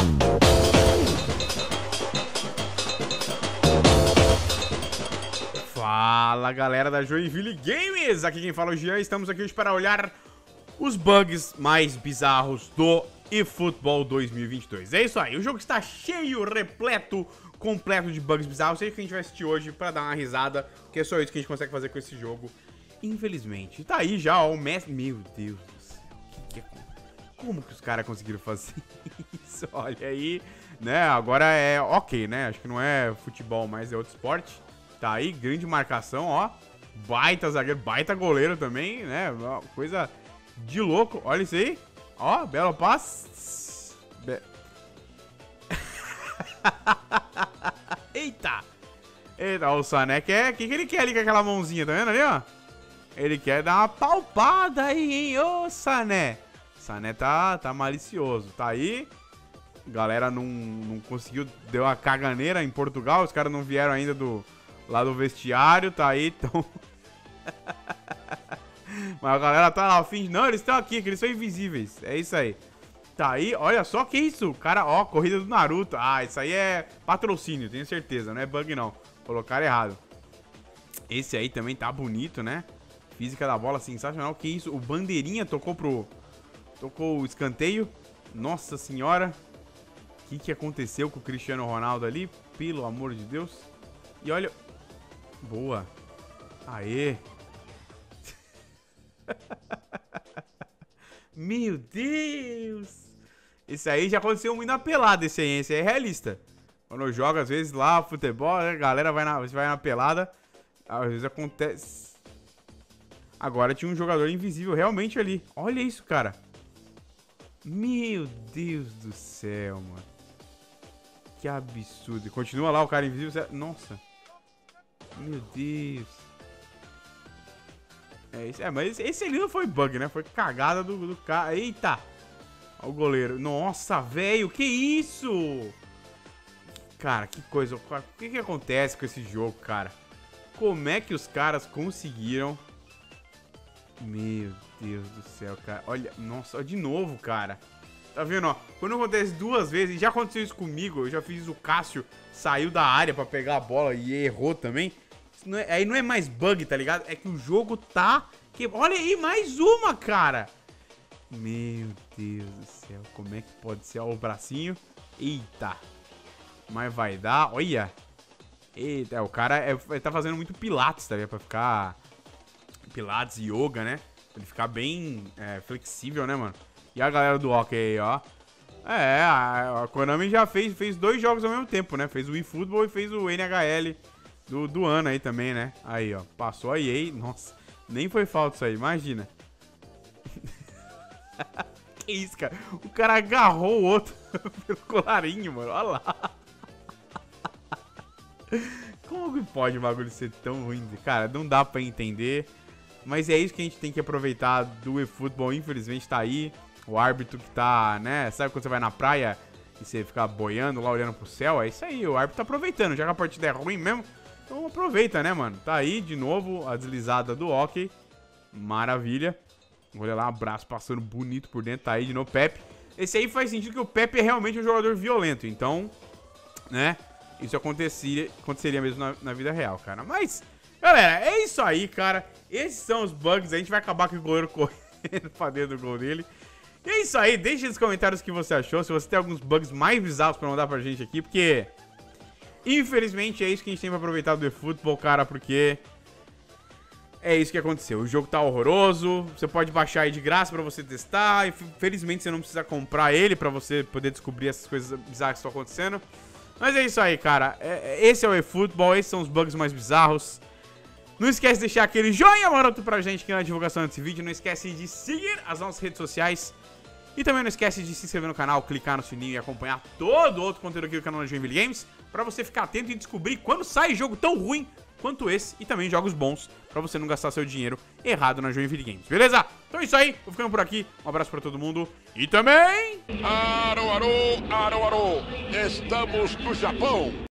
Fala galera da Joinville Games, aqui quem fala é o Jean. Estamos aqui hoje para olhar os bugs mais bizarros do eFootball 2022. É isso aí, o jogo está cheio, repleto, completo de bugs bizarros. É isso que a gente vai assistir hoje para dar uma risada, porque é só isso que a gente consegue fazer com esse jogo, infelizmente. Tá aí já ó, o Messi. Meu Deus do céu, como que os caras conseguiram fazer isso? Olha aí, né, agora é ok, né, acho que não é futebol, mas é outro esporte. Tá aí, grande marcação, ó. Baita zagueiro, baita goleiro também, né? Coisa de louco. Olha isso aí. Ó, belo passe. Eita. Eita, o Sané quer... O que ele quer ali com aquela mãozinha, tá vendo ali, ó? Ele quer dar uma palpada aí, hein? Ô, Sané. Sané tá malicioso. Tá aí. Galera não conseguiu... Deu uma caganeira em Portugal. Os caras não vieram ainda lá do vestiário, tá aí, então... Mas a galera tá lá, finge... Não, eles estão aqui, que eles são invisíveis. É isso aí. Tá aí, olha só que isso. Cara, ó, corrida do Naruto. Ah, isso aí é patrocínio, tenho certeza. Não é bug, não. Colocaram errado. Esse aí também tá bonito, né? Física da bola sensacional. Que isso? O bandeirinha tocou o escanteio. Nossa senhora. O que aconteceu com o Cristiano Ronaldo ali? Pelo amor de Deus. E olha... Boa. Aê. Meu Deus. Esse aí já aconteceu muito na pelada, esse aí é realista. Quando eu jogo, às vezes, lá, futebol, a galera vai na pelada. Às vezes acontece. Agora tinha um jogador invisível realmente ali. Olha isso, cara. Meu Deus do céu, mano. Que absurdo. E continua lá o cara invisível. Nossa. Meu Deus. Mas esse ali não foi bug, né? Foi cagada do cara. Eita. Olha o goleiro. Nossa, velho. Que isso? Cara, que coisa. O que acontece com esse jogo, cara? Como é que os caras conseguiram? Meu Deus do céu, cara. Olha, nossa, de novo, cara. Tá vendo, ó? Quando acontece duas vezes, já aconteceu isso comigo. Eu já fiz o Cássio saiu da área pra pegar a bola e errou também. Aí não é mais bug, tá ligado? É que o jogo tá... Olha aí, mais uma, cara. Meu Deus do céu. Como é que pode ser? Ó, o bracinho. Mas vai dar. Olha. Eita, o cara ele tá fazendo muito pilates, tá ligado? Pra ficar... Pilates e yoga, né? Pra ele ficar bem flexível, né, mano? E a galera do hockey aí, ó. A Konami já fez dois jogos ao mesmo tempo, né? Fez o eFootball e fez o NHL do ano aí também, né? Aí, ó. Passou a EA. Nossa, nem foi falta isso aí, imagina. Que isso, cara? O cara agarrou o outro pelo colarinho, mano. Olha lá. Como que pode o bagulho ser tão ruim? Cara, não dá pra entender. Mas é isso que a gente tem que aproveitar do eFootball. Infelizmente tá aí. O árbitro que tá, né? Sabe quando você vai na praia e você fica boiando lá, olhando pro céu? É isso aí, o árbitro tá aproveitando. Já que a partida é ruim mesmo, então aproveita, né, mano? Tá aí, de novo, a deslizada do hockey. Maravilha. Olha lá, abraço passando bonito por dentro. Tá aí de novo, Pepe. Esse aí faz sentido que o Pepe é realmente um jogador violento. Então, né? Isso aconteceria mesmo na vida real, cara. Mas, galera, é isso aí, cara. Esses são os bugs. A gente vai acabar com o goleiro correndo pra dentro do gol dele. E é isso aí, deixe nos comentários o que você achou. Se você tem alguns bugs mais bizarros pra mandar pra gente aqui, porque... Infelizmente é isso que a gente tem pra aproveitar do eFootball, cara, porque... É isso que aconteceu, o jogo tá horroroso. Você pode baixar aí de graça pra você testar. E felizmente você não precisa comprar ele pra você poder descobrir essas coisas bizarras que estão acontecendo. Mas é isso aí, cara. Esse é o eFootball, esses são os bugs mais bizarros. Não esquece de deixar aquele joinha maroto pra gente aqui na divulgação desse vídeo. Não esquece de seguir as nossas redes sociais. E também não esquece de se inscrever no canal, clicar no sininho e acompanhar todo outro conteúdo aqui do canal da Joinville Games, pra você ficar atento e descobrir quando sai jogo tão ruim quanto esse e também jogos bons, pra você não gastar seu dinheiro errado na Joinville Games, beleza? Então é isso aí, vou ficando por aqui, um abraço pra todo mundo e também... Aro, aro, aro, aro, estamos no Japão.